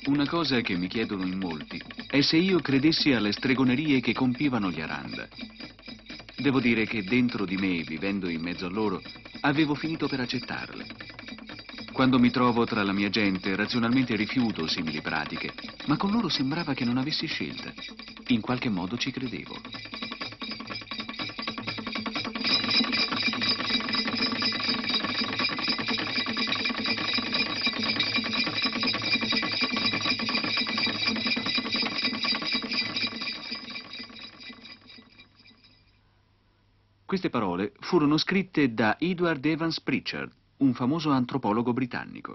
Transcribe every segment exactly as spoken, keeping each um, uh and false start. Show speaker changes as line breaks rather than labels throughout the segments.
Una cosa che mi chiedono in molti è se io credessi alle stregonerie che compivano gli Aranda. Devo dire che dentro di me, vivendo in mezzo a loro, avevo finito per accettarle. Quando mi trovo tra la mia gente, razionalmente rifiuto simili pratiche, ma con loro sembrava che non avessi scelta. In qualche modo ci credevo. Queste parole furono scritte da Edward Evans Pritchard, un famoso antropologo britannico.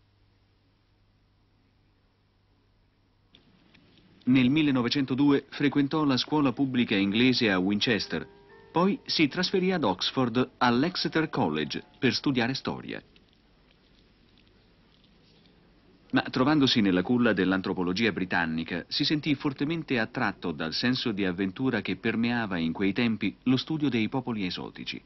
Nel millenovecentodue frequentò la scuola pubblica inglese a Winchester, poi si trasferì ad Oxford all'Exeter College per studiare storia. Ma trovandosi nella culla dell'antropologia britannica, si sentì fortemente attratto dal senso di avventura che permeava in quei tempi lo studio dei popoli esotici.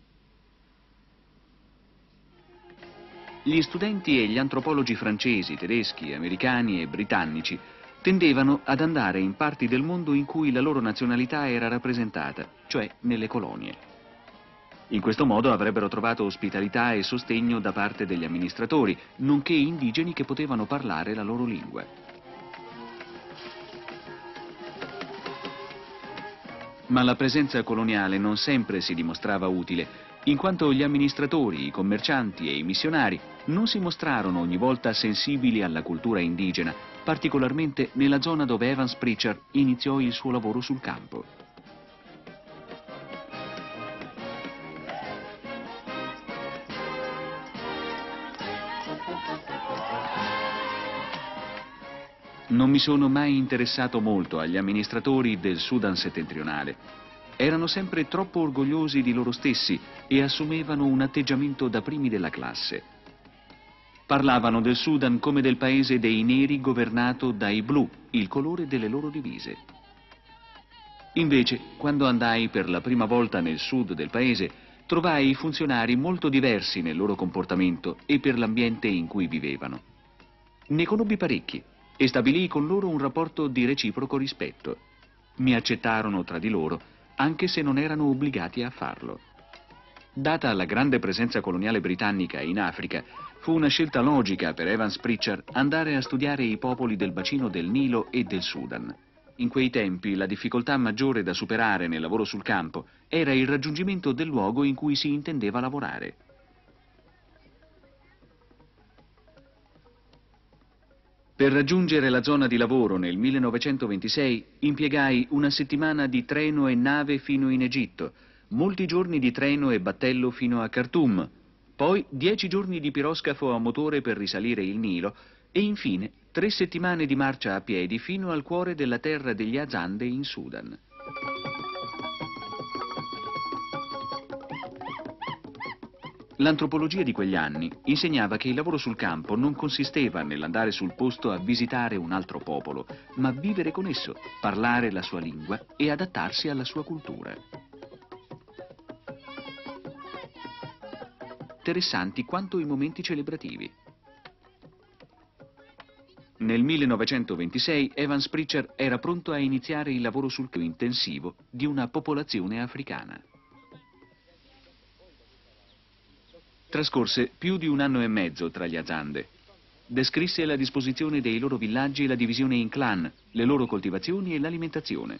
Gli studenti e gli antropologi francesi, tedeschi, americani e britannici tendevano ad andare in parti del mondo in cui la loro nazionalità era rappresentata, cioè nelle colonie. In questo modo avrebbero trovato ospitalità e sostegno da parte degli amministratori, nonché indigeni che potevano parlare la loro lingua. Ma la presenza coloniale non sempre si dimostrava utile, in quanto gli amministratori, i commercianti e i missionari non si mostrarono ogni volta sensibili alla cultura indigena, particolarmente nella zona dove Evans Pritchard iniziò il suo lavoro sul campo. Non mi sono mai interessato molto agli amministratori del Sudan settentrionale. Erano sempre troppo orgogliosi di loro stessi e assumevano un atteggiamento da primi della classe. Parlavano del Sudan come del paese dei neri governato dai blu, il colore delle loro divise. Invece, quando andai per la prima volta nel sud del paese, trovai i funzionari molto diversi nel loro comportamento e per l'ambiente in cui vivevano. Ne conobbi parecchi e stabilii con loro un rapporto di reciproco rispetto. Mi accettarono tra di loro, anche se non erano obbligati a farlo. Data la grande presenza coloniale britannica in Africa, fu una scelta logica per Evans Pritchard andare a studiare i popoli del bacino del Nilo e del Sudan. In quei tempi la difficoltà maggiore da superare nel lavoro sul campo era il raggiungimento del luogo in cui si intendeva lavorare. Per raggiungere la zona di lavoro nel millenovecentoventisei impiegai una settimana di treno e nave fino in Egitto, molti giorni di treno e battello fino a Khartoum, poi dieci giorni di piroscafo a motore per risalire il Nilo e infine tre settimane di marcia a piedi fino al cuore della terra degli Azande in Sudan. L'antropologia di quegli anni insegnava che il lavoro sul campo non consisteva nell'andare sul posto a visitare un altro popolo, ma vivere con esso, parlare la sua lingua e adattarsi alla sua cultura. Interessanti quanto i momenti celebrativi. Nel millenovecentoventisei Evans Pritchard era pronto a iniziare il lavoro sul campo intensivo di una popolazione africana. Trascorse più di un anno e mezzo tra gli Azande. Descrisse la disposizione dei loro villaggi e la divisione in clan, le loro coltivazioni e l'alimentazione.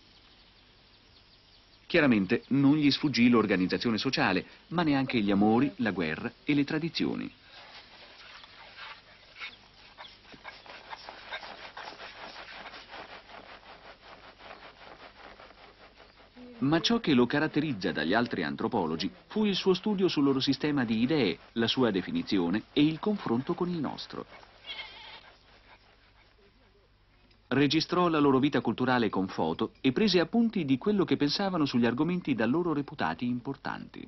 Chiaramente non gli sfuggì l'organizzazione sociale, ma neanche gli amori, la guerra e le tradizioni. Ma ciò che lo caratterizza dagli altri antropologi fu il suo studio sul loro sistema di idee, la sua definizione e il confronto con il nostro. Registrò la loro vita culturale con foto e prese appunti di quello che pensavano sugli argomenti da loro reputati importanti.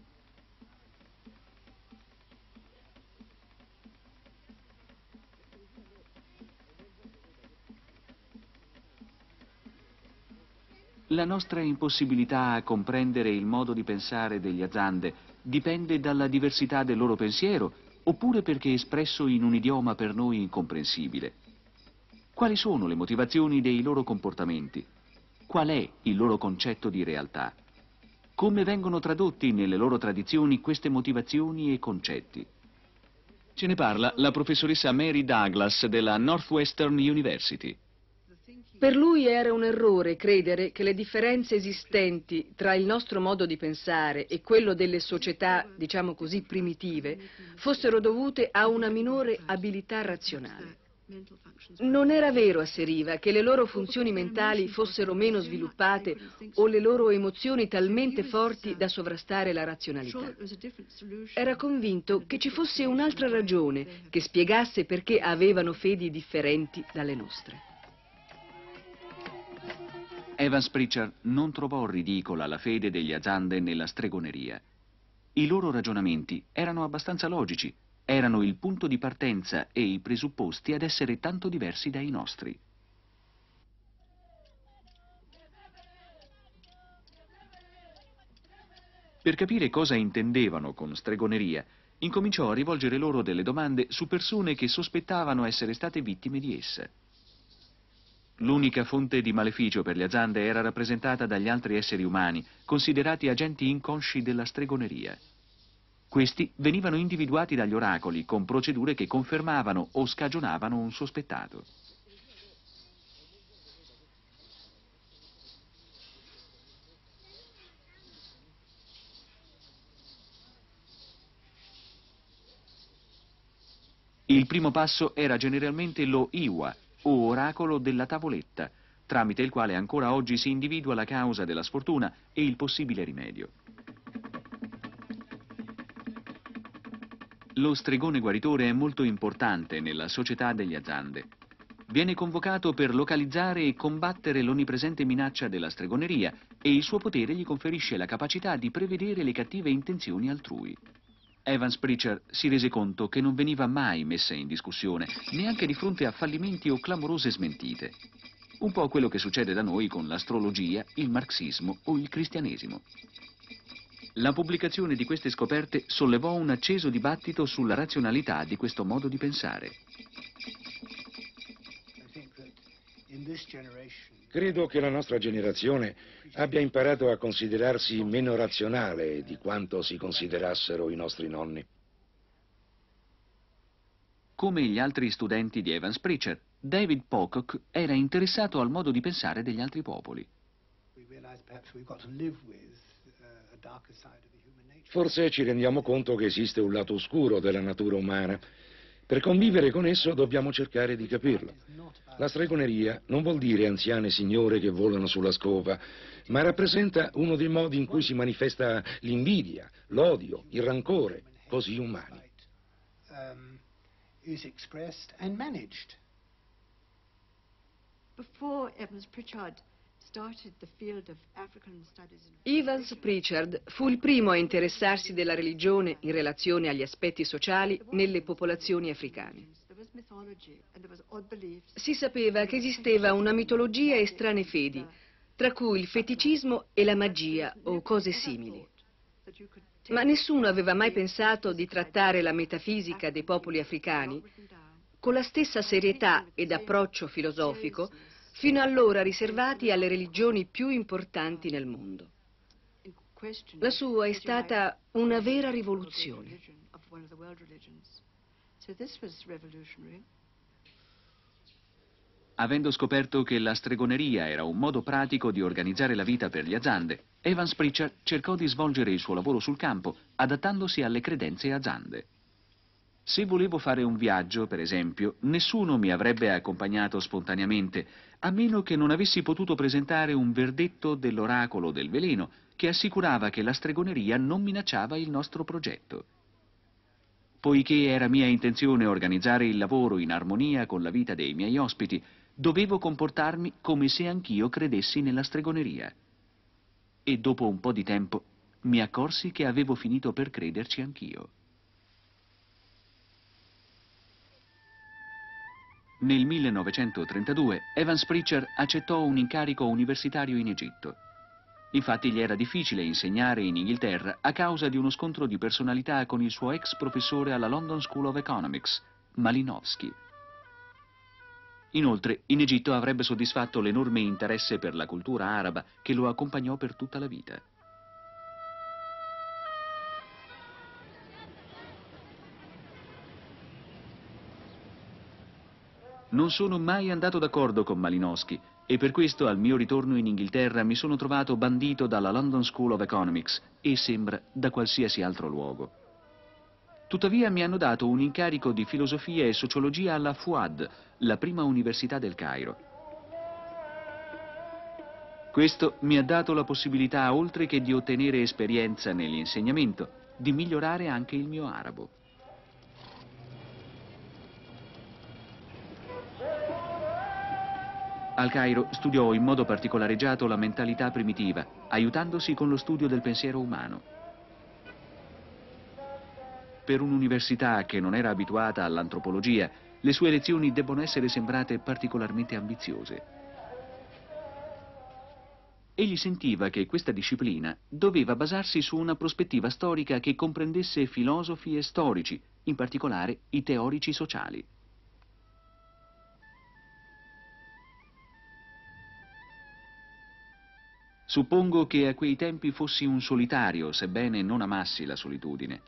La nostra impossibilità a comprendere il modo di pensare degli Azande dipende dalla diversità del loro pensiero, oppure perché espresso in un idioma per noi incomprensibile. Quali sono le motivazioni dei loro comportamenti? Qual è il loro concetto di realtà? Come vengono tradotti nelle loro tradizioni queste motivazioni e concetti? Ce ne parla la professoressa Mary Douglas della Northwestern University.
Per lui era un errore credere che le differenze esistenti tra il nostro modo di pensare e quello delle società, diciamo così, primitive, fossero dovute a una minore abilità razionale. Non era vero, asseriva, che le loro funzioni mentali fossero meno sviluppate o le loro emozioni talmente forti da sovrastare la razionalità. Era convinto che ci fosse un'altra ragione che spiegasse perché avevano fedi differenti dalle nostre.
Evans Pritchard non trovò ridicola la fede degli Azande nella stregoneria. I loro ragionamenti erano abbastanza logici, erano il punto di partenza e i presupposti ad essere tanto diversi dai nostri. Per capire cosa intendevano con stregoneria, incominciò a rivolgere loro delle domande su persone che sospettavano essere state vittime di essa. L'unica fonte di maleficio per le Azande era rappresentata dagli altri esseri umani, considerati agenti inconsci della stregoneria. Questi venivano individuati dagli oracoli con procedure che confermavano o scagionavano un sospettato. Il primo passo era generalmente lo Iwa, o oracolo della tavoletta, tramite il quale ancora oggi si individua la causa della sfortuna e il possibile rimedio. Lo stregone guaritore è molto importante nella società degli Azande. Viene convocato per localizzare e combattere l'onnipresente minaccia della stregoneria e il suo potere gli conferisce la capacità di prevedere le cattive intenzioni altrui. Evans Pritchard si rese conto che non veniva mai messa in discussione, neanche di fronte a fallimenti o clamorose smentite. Un po' quello che succede da noi con l'astrologia, il marxismo o il cristianesimo. La pubblicazione di queste scoperte sollevò un acceso dibattito sulla razionalità di questo modo di pensare.
Credo che la nostra generazione abbia imparato a considerarsi meno razionale di quanto si considerassero i nostri nonni.
Come gli altri studenti di Evans Pritchard, David Pocock era interessato al modo di pensare degli altri popoli.
Forse ci rendiamo conto che esiste un lato oscuro della natura umana. Per convivere con esso dobbiamo cercare di capirlo. La stregoneria non vuol dire anziane signore che volano sulla scopa, ma rappresenta uno dei modi in cui si manifesta l'invidia, l'odio, il rancore, così umani.
Before Evans Pritchard started the field of African studies in
Evans Pritchard fu il primo a interessarsi della religione in relazione agli aspetti sociali nelle popolazioni africane. Si sapeva che esisteva una mitologia e strane fedi, tra cui il feticismo e la magia o cose simili. Ma nessuno aveva mai pensato di trattare la metafisica dei popoli africani con la stessa serietà ed approccio filosofico fino allora riservati alle religioni più importanti nel mondo. La sua è stata una vera rivoluzione.
Avendo scoperto che la stregoneria era un modo pratico di organizzare la vita per gli Azande, Evans Pritchard cercò di svolgere il suo lavoro sul campo, adattandosi alle credenze Azande. Se volevo fare un viaggio, per esempio, nessuno mi avrebbe accompagnato spontaneamente, a meno che non avessi potuto presentare un verdetto dell'oracolo del veleno che assicurava che la stregoneria non minacciava il nostro progetto. Poiché era mia intenzione organizzare il lavoro in armonia con la vita dei miei ospiti, dovevo comportarmi come se anch'io credessi nella stregoneria. E dopo un po' di tempo mi accorsi che avevo finito per crederci anch'io. Nel millenovecentotrentadue Evans Pritchard accettò un incarico universitario in Egitto. Infatti gli era difficile insegnare in Inghilterra a causa di uno scontro di personalità con il suo ex professore alla London School of Economics, Malinowski. Inoltre, in Egitto avrebbe soddisfatto l'enorme interesse per la cultura araba che lo accompagnò per tutta la vita. Non sono mai andato d'accordo con Malinowski e per questo al mio ritorno in Inghilterra mi sono trovato bandito dalla London School of Economics e sembra da qualsiasi altro luogo. Tuttavia mi hanno dato un incarico di filosofia e sociologia alla Fuad, la prima università del Cairo. Questo mi ha dato la possibilità, oltre che di ottenere esperienza nell'insegnamento, di migliorare anche il mio arabo. Al Cairo studiò in modo particolareggiato la mentalità primitiva, aiutandosi con lo studio del pensiero umano. Per un'università che non era abituata all'antropologia, le sue lezioni debbono essere sembrate particolarmente ambiziose. Egli sentiva che questa disciplina doveva basarsi su una prospettiva storica che comprendesse filosofi e storici, in particolare i teorici sociali. Suppongo che a quei tempi fossi un solitario, sebbene non amassi la solitudine.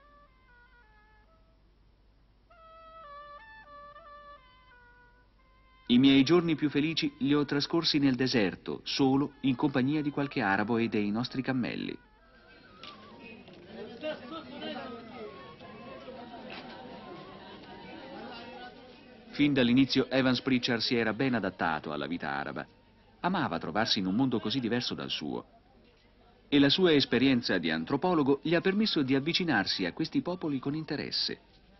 I miei giorni più felici li ho trascorsi nel deserto, solo, in compagnia di qualche arabo e dei nostri cammelli. Fin dall'inizio Evans Pritchard si era ben adattato alla vita araba. Amava trovarsi in un mondo così diverso dal suo. E la sua esperienza di antropologo gli ha permesso di avvicinarsi a questi popoli con interesse.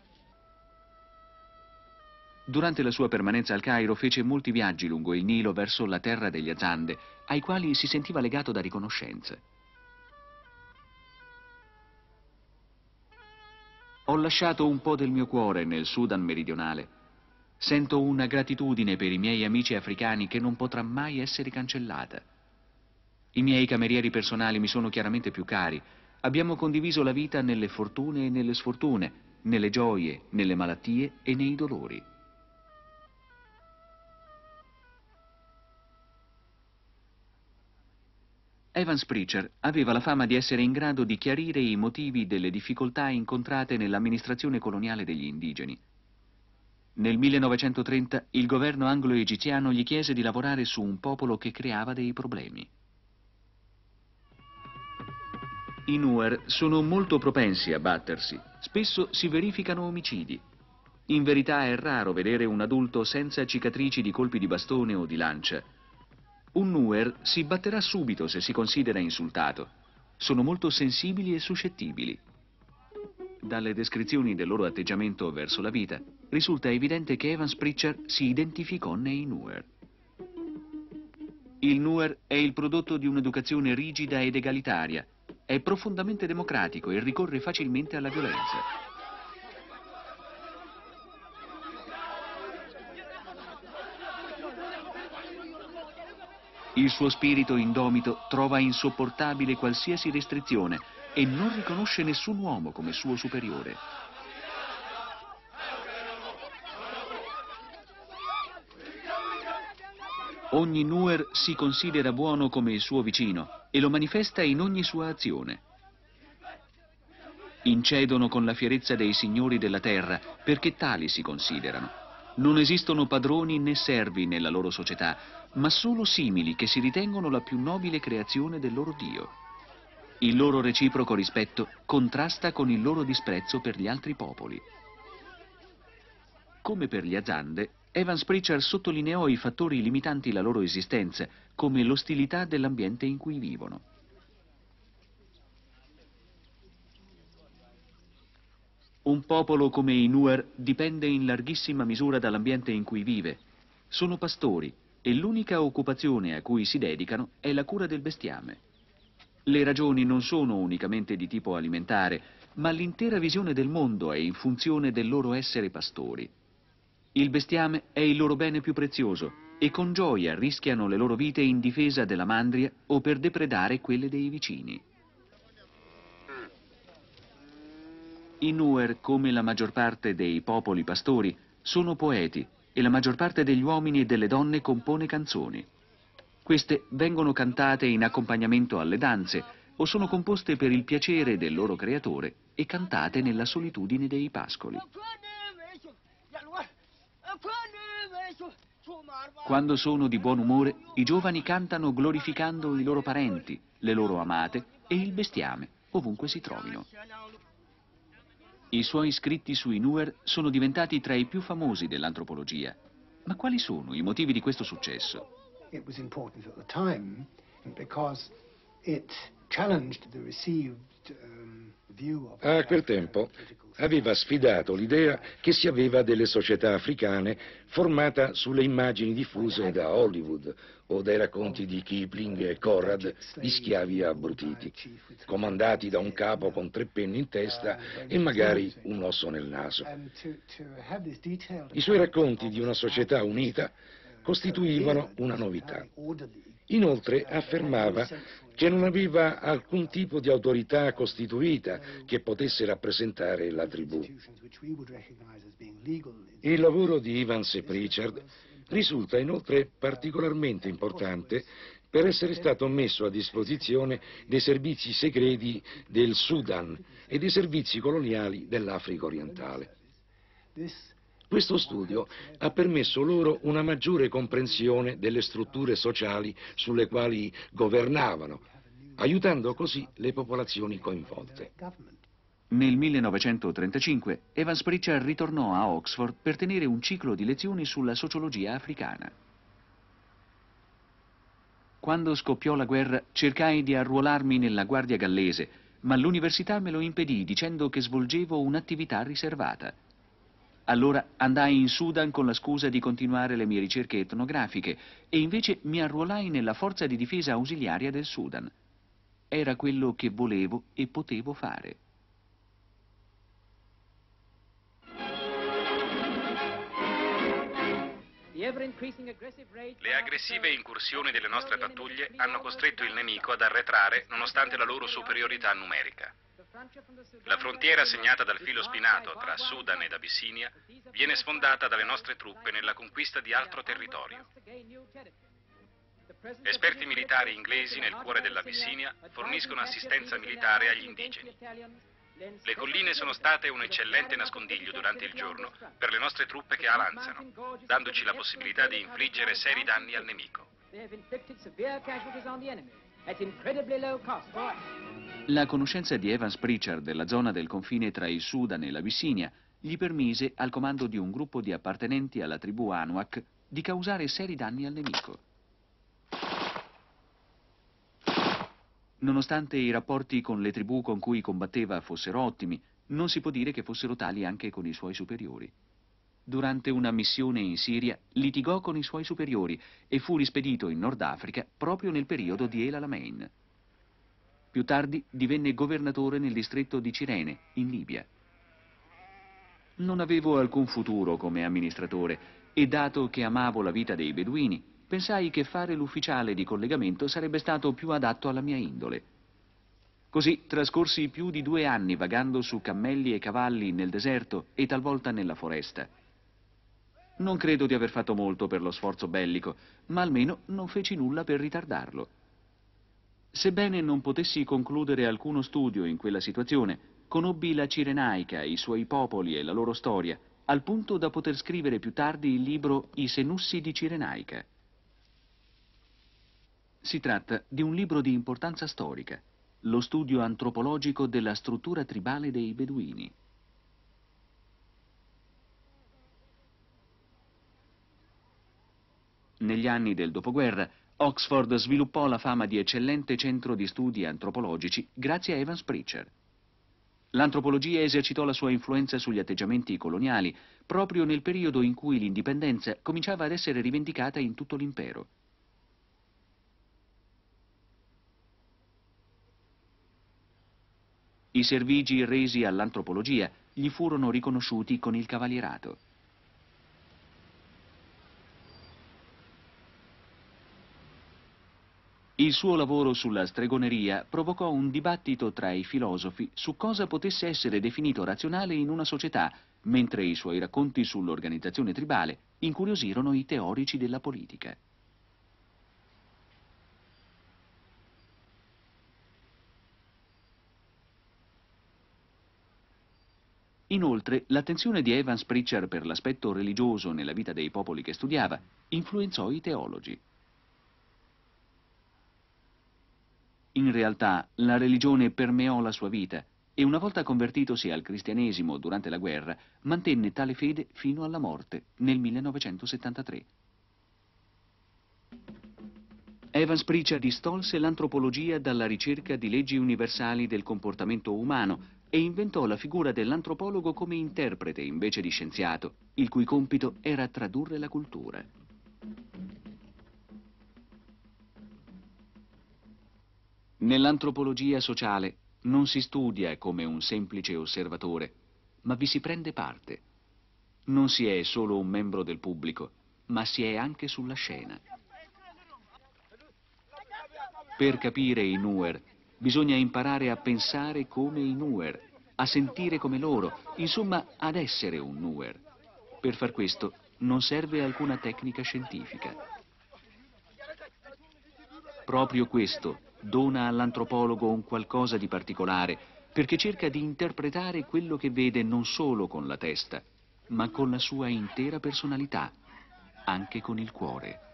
Durante la sua permanenza al Cairo fece molti viaggi lungo il Nilo verso la terra degli Azande, ai quali si sentiva legato da riconoscenza. Ho lasciato un po' del mio cuore nel Sudan meridionale. Sento una gratitudine per i miei amici africani che non potrà mai essere cancellata. I miei camerieri personali mi sono chiaramente più cari. Abbiamo condiviso la vita nelle fortune e nelle sfortune, nelle gioie, nelle malattie e nei dolori. Evans Pritchard aveva la fama di essere in grado di chiarire i motivi delle difficoltà incontrate nell'amministrazione coloniale degli indigeni. Nel millenovecentotrenta il governo anglo-egiziano gli chiese di lavorare su un popolo che creava dei problemi. I Nuer sono molto propensi a battersi, spesso si verificano omicidi. In verità è raro vedere un adulto senza cicatrici di colpi di bastone o di lancia. Un Nuer si batterà subito se si considera insultato. Sono molto sensibili e suscettibili. Dalle descrizioni del loro atteggiamento verso la vita, risulta evidente che Evans Pritchard si identificò nei Nuer. Il Nuer è il prodotto di un'educazione rigida ed egalitaria, è profondamente democratico e ricorre facilmente alla violenza. Il suo spirito indomito trova insopportabile qualsiasi restrizione e non riconosce nessun uomo come suo superiore. Ogni Nuer si considera buono come il suo vicino e lo manifesta in ogni sua azione. Incedono con la fierezza dei signori della terra perché tali si considerano. Non esistono padroni né servi nella loro società, ma solo simili che si ritengono la più nobile creazione del loro Dio. Il loro reciproco rispetto contrasta con il loro disprezzo per gli altri popoli. Come per gli Azande, Evans Pritchard sottolineò i fattori limitanti la loro esistenza, come l'ostilità dell'ambiente in cui vivono. Un popolo come i Nuer dipende in larghissima misura dall'ambiente in cui vive. Sono pastori e l'unica occupazione a cui si dedicano è la cura del bestiame. Le ragioni non sono unicamente di tipo alimentare, ma l'intera visione del mondo è in funzione del loro essere pastori. Il bestiame è il loro bene più prezioso e con gioia rischiano le loro vite in difesa della mandria o per depredare quelle dei vicini. I Nuer, come la maggior parte dei popoli pastori, sono poeti e la maggior parte degli uomini e delle donne compone canzoni. Queste vengono cantate in accompagnamento alle danze o sono composte per il piacere del loro creatore e cantate nella solitudine dei pascoli. Quando sono di buon umore, i giovani cantano glorificando i loro parenti, le loro amate e il bestiame, ovunque si trovino. I suoi scritti sui Nuer sono diventati tra i più famosi dell'antropologia. Ma quali sono i motivi di questo successo?
It was important at the time because it challenged the received um, view of...
A quel tempo aveva sfidato l'idea che si aveva delle società africane formata sulle immagini diffuse da Hollywood o dai racconti di Kipling e Conrad di schiavi abbrutiti, comandati da un capo con tre penne in testa e magari un osso nel naso. I suoi racconti di una società unita costituivano una novità. Inoltre affermava che non aveva alcun tipo di autorità costituita che potesse rappresentare la tribù. Il lavoro di Evans e Pritchard risulta inoltre particolarmente importante per essere stato messo a disposizione dei servizi segreti del Sudan e dei servizi coloniali dell'Africa orientale. Questo studio ha permesso loro una maggiore comprensione delle strutture sociali sulle quali governavano, aiutando così le popolazioni coinvolte.
Nel millenovecentotrentacinque Evans Pritchard ritornò a Oxford per tenere un ciclo di lezioni sulla sociologia africana. Quando scoppiò la guerra cercai di arruolarmi nella Guardia Gallese, ma l'università me lo impedì dicendo che svolgevo un'attività riservata. Allora andai in Sudan con la scusa di continuare le mie ricerche etnografiche e invece mi arruolai nella forza di difesa ausiliaria del Sudan. Era quello che volevo e potevo fare.
Le aggressive incursioni delle nostre pattuglie hanno costretto il nemico ad arretrare nonostante la loro superiorità numerica. La frontiera segnata dal filo spinato tra Sudan ed Abissinia viene sfondata dalle nostre truppe nella conquista di altro territorio. Esperti militari inglesi nel cuore dell'Abissinia forniscono assistenza militare agli indigeni. Le colline sono state un eccellente nascondiglio durante il giorno per le nostre truppe che avanzano, dandoci la possibilità di infliggere seri danni al nemico.
La conoscenza di Evans Pritchard della zona del confine tra il Sudan e l'Abissinia gli permise, al comando di un gruppo di appartenenti alla tribù Anuak, di causare seri danni al nemico. Nonostante i rapporti con le tribù con cui combatteva fossero ottimi, non si può dire che fossero tali anche con i suoi superiori. Durante una missione in Siria litigò con i suoi superiori e fu rispedito in Nord Africa proprio nel periodo di El Alamein. Più tardi divenne governatore nel distretto di Cirene, in Libia. Non avevo alcun futuro come amministratore e, dato che amavo la vita dei beduini, pensai che fare l'ufficiale di collegamento sarebbe stato più adatto alla mia indole. Così trascorsi più di due anni vagando su cammelli e cavalli nel deserto e talvolta nella foresta. Non credo di aver fatto molto per lo sforzo bellico, ma almeno non feci nulla per ritardarlo. Sebbene non potessi concludere alcuno studio in quella situazione, conobbi la Cirenaica, i suoi popoli e la loro storia, al punto da poter scrivere più tardi il libro I Senussi di Cirenaica. Si tratta di un libro di importanza storica, lo studio antropologico della struttura tribale dei beduini. Negli anni del dopoguerra, Oxford sviluppò la fama di eccellente centro di studi antropologici grazie a Evans Pritchard. L'antropologia esercitò la sua influenza sugli atteggiamenti coloniali proprio nel periodo in cui l'indipendenza cominciava ad essere rivendicata in tutto l'impero. I servigi resi all'antropologia gli furono riconosciuti con il cavalierato. Il suo lavoro sulla stregoneria provocò un dibattito tra i filosofi su cosa potesse essere definito razionale in una società, mentre i suoi racconti sull'organizzazione tribale incuriosirono i teorici della politica. Inoltre, l'attenzione di Evans Pritchard per l'aspetto religioso nella vita dei popoli che studiava influenzò i teologi. In realtà, la religione permeò la sua vita e una volta convertitosi al cristianesimo durante la guerra, mantenne tale fede fino alla morte nel millenovecentosettantatré. Evans Pritchard distolse l'antropologia dalla ricerca di leggi universali del comportamento umano e inventò la figura dell'antropologo come interprete invece di scienziato, il cui compito era tradurre la cultura. Nell'antropologia sociale non si studia come un semplice osservatore, ma vi si prende parte. Non si è solo un membro del pubblico, ma si è anche sulla scena. Per capire i Nuer bisogna imparare a pensare come i Nuer, a sentire come loro, insomma ad essere un Nuer. Per far questo non serve alcuna tecnica scientifica. Proprio questo dona all'antropologo un qualcosa di particolare, perché cerca di interpretare quello che vede non solo con la testa, ma con la sua intera personalità, anche con il cuore.